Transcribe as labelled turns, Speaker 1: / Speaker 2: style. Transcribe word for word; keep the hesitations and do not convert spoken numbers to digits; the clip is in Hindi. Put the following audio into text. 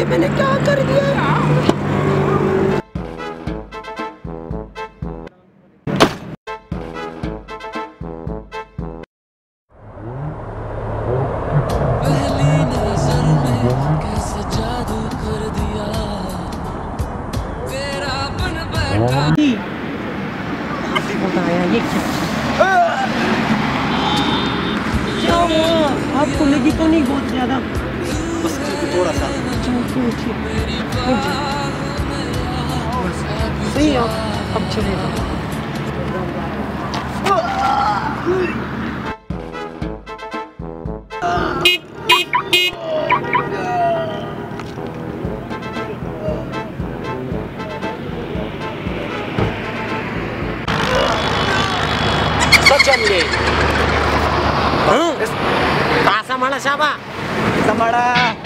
Speaker 1: ये मैंने क्या कर दिया यार।
Speaker 2: पहली नजर में कैसे जादू कर दिया तेरा बन बैठा।
Speaker 1: बताया ये क्या हुआ? आपको लगी तो नहीं बहुत ज्यादा?
Speaker 3: बस थोड़ा सा
Speaker 1: सही है, अब चलेगा।
Speaker 3: चलिए
Speaker 1: कहाँ सा माड़ा शाबा
Speaker 3: हमारा